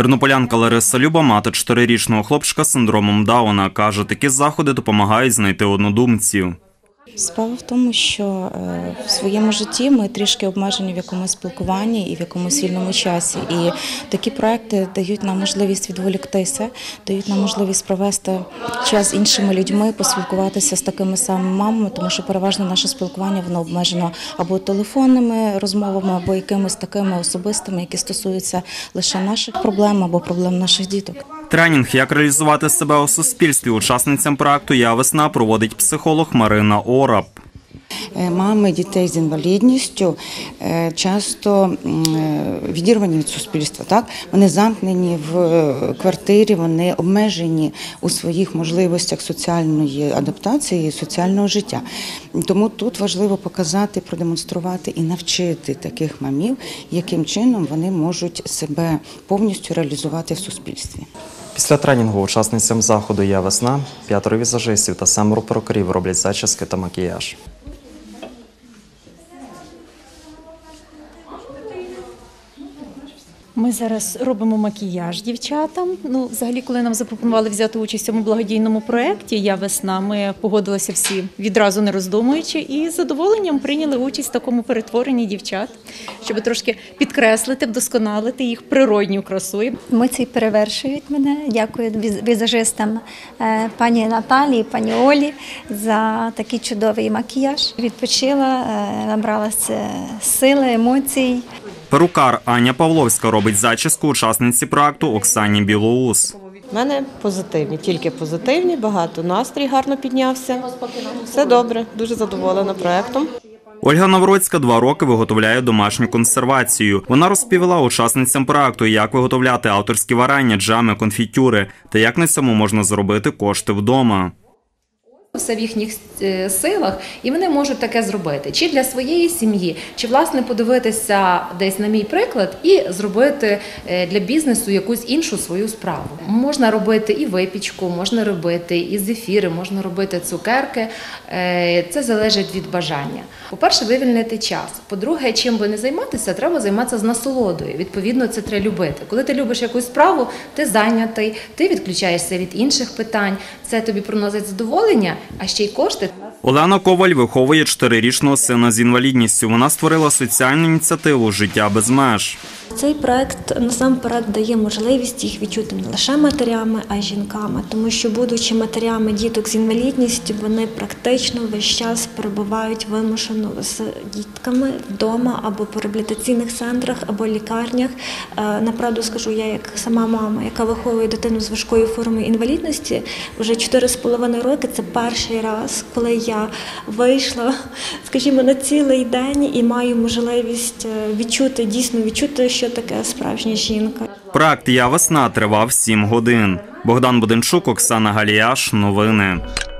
Тернополянка Лариса Люба – мати 4-річного хлопчика з синдромом Дауна. Каже, такі заходи допомагають знайти однодумців. Справа в тому, що в своєму житті ми трішки обмежені в якомусь спілкуванні і в якомусь вільному часі. І такі проекти дають нам можливість відволіктися, дають нам можливість провести час з іншими людьми, поспілкуватися з такими самими мамами, тому що переважно наше спілкування воно обмежено або телефонними розмовами, або якимись такими особистими, які стосуються лише наших проблем або проблем наших діток. Тренінг «Як реалізувати себе у суспільстві» учасницям проекту «Я весна» проводить психолог Марина Ораб. Мами дітей з інвалідністю часто відірвані від суспільства. Так? Вони замкнені в квартирі, вони обмежені у своїх можливостях соціальної адаптації і соціального життя. Тому тут важливо показати, продемонструвати і навчити таких мамів, яким чином вони можуть себе повністю реалізувати в суспільстві. Після тренінгу учасницям заходу «Я весна» 5 візажистів та 7 перукарів роблять зачіски та макіяж. Ми зараз робимо макіяж дівчатам. Взагалі, коли нам запропонували взяти участь у цьому благодійному проєкті «Я весна», ми погодилися всі відразу не роздумуючи і з задоволенням прийняли участь в такому перетворенні дівчат, щоб трошки підкреслити, вдосконалити їх природню красу. Емоції перевершують мене. Дякую візажистам пані Наталії, пані Олі за такий чудовий макіяж. Відпочила, набралася сили, емоцій. Перукар Аня Павловська робить зачіску учасниці проекту Оксані Білоус. У мене позитивні, тільки позитивні, багато настрій гарно піднявся. Все добре, дуже задоволена проектом. Ольга Навроцька 2 роки виготовляє домашню консервацію. Вона розповіла учасницям проекту, як виготовляти авторські варення, джеми, конфітюри та як на цьому можна заробити кошти вдома. Все в їхніх силах, і вони можуть таке зробити. Чи для своєї сім'ї, чи, власне, подивитися десь на мій приклад і зробити для бізнесу якусь іншу свою справу. Можна робити і випічку, можна робити і зефіри, можна робити цукерки. Це залежить від бажання. По-перше, вивільнити час. По-друге, чим би не займатися, треба займатися з насолодою. Відповідно, це треба любити. Коли ти любиш якусь справу, ти зайнятий, ти відключаєшся від інших питань, це тобі приносить задоволення, а ще й кошти. Олена Коваль виховує 4-річного сина з інвалідністю. Вона створила соціальну ініціативу «Життя без меж». Цей проект насамперед дає можливість їх відчути не лише матерями, а й жінками. Тому що, будучи матерями діток з інвалідністю, вони практично весь час перебувають вимушено з дітками вдома або по реабілітаційних центрах, або лікарнях. Направду скажу, я як сама мама, яка виховує дитину з важкою формою інвалідності, вже 4,5 роки – це перший раз, коли я вийшла, скажімо, на цілий день і маю можливість відчути, що таке справжня жінка. Проект «Я весна» тривав 7 годин. Богдан Буденчук, Оксана Галіяш. Новини.